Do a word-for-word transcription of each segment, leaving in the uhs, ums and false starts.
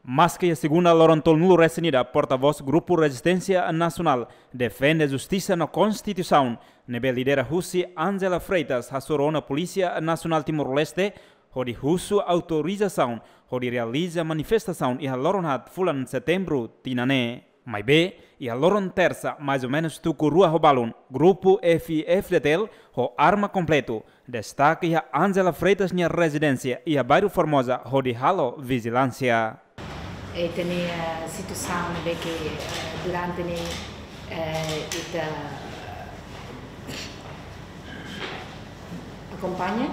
Mas que a segunda Loron Nulo Resenida, porta-voz Grupo Resistência Nacional, defende a justiça na Constituição. Nebe lidera Russi Angela Freitas, hassurou na Polícia Nacional Timor-Leste, onde Russo autorização, onde realiza manifestação e a Loronhat fulan setembro, tinane. Mas bem, e a Loron terça, mais ou menos tuku rua Robalun, Grupo F F D T L, o arma completo. Destaque a Angela Freitas na residência e a bairro Formosa, onde halo vigilância. E tem a situação de que durante esta acompanha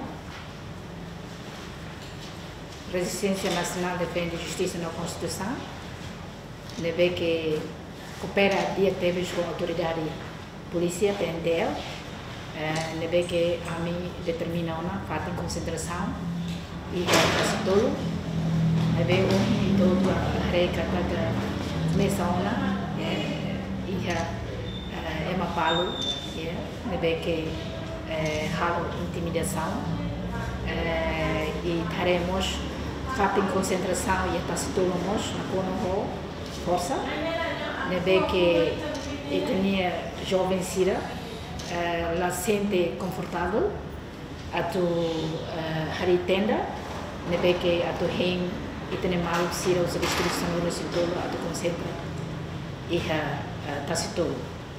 Resistência Nacional defende justiça na Constituição, de ver que coopera dia teve com a autoridade polícia P N D L, de ver que a mim determina uma falta de concentração e é todo. Nebe um todo a reca da mesa ona e é uma palo nebe que halo intimidação e teremos falta de concentração e está se tornamos na cono força nebe que tinha jovem sira ela sente confortável a tu hari tenda nebe que a tu hem e tem mal sira os restrições no setor a tu concentra e a tá se todo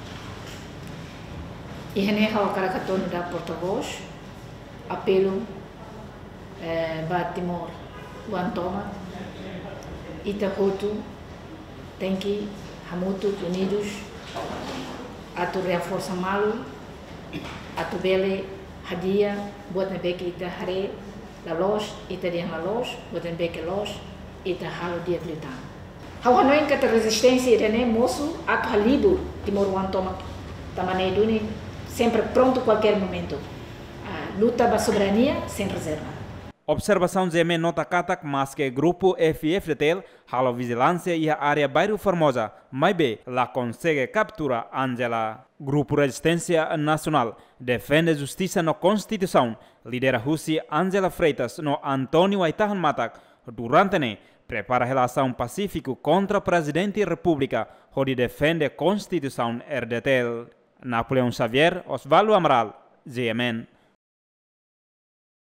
e hene ha o caracatone da porta-voz apelo ba Timor Guantoma e Tahoto tem que hamuto unidos a tu reforça malo a tu bele hadia buat nebe que ita hare la loja e teria na loja, botem bem que loja e tá halo dia tritão. Hau hanoi que a resistência é moço ato halido Timor Guantoma também duni sempre pronto a qualquer momento. A luta da soberania sem reserva. Observação Z M nota katak mas que Grupo F F D T L halo vigilância e a área bairro Formosa, mas bem, lá consegue capturar Angela. Grupo Resistência Nacional defende a justiça na Constituição. Lidera Russi Angela Freitas no Antônio Aitahan Matak. Durante ne prepara relação pacífico contra o presidente da República, onde defende a Constituição R D T L. Napoleão Xavier, Osvaldo Amaral, Z M N.